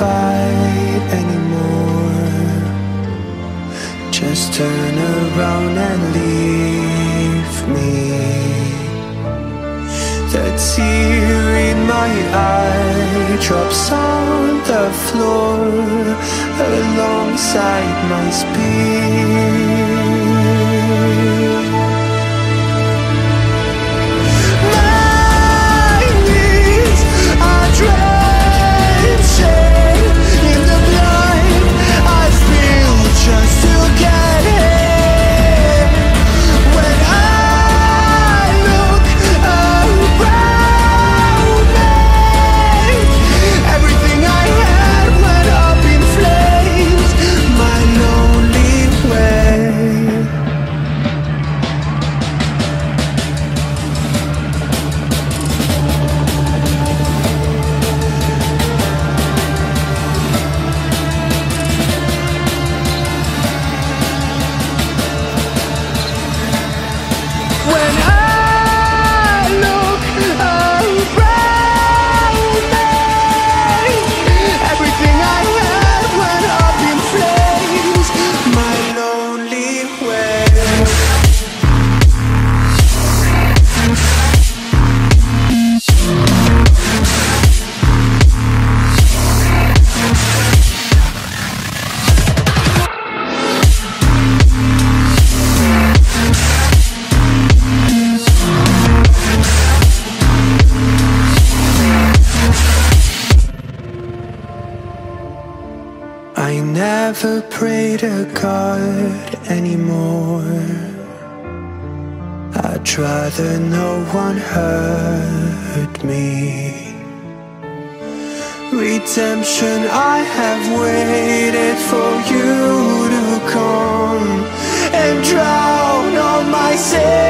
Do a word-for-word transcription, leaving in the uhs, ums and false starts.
fight anymore. Just turn around and leave me. The tear in my eye drops on the floor alongside my speed. My knees are drenching in the blood I spill just to get here. When I look around me, everything I had went up in flames. My lonely way. When I look around me, everything I had went up in flames. My lonely way. I never pray to God anymore. I'd rather no one hurt me. Redemption, I have waited for you to come and drown all my sins.